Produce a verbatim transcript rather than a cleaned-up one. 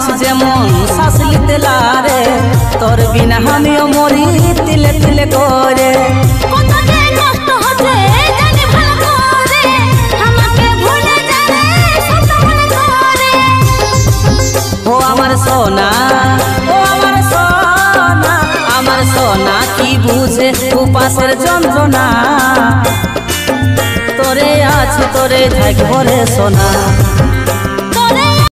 মাছ যেমন শ্বাস লিতে লারে, তোর বিনা আমিও মরি তিলে তিলে করে। ও আমার সোনা, ও আমার সোনা, আমার সোনা কি বুঝে উপাসের যন্ত্রণা। তোরে আছি তোরে থাকবো রে সোনা।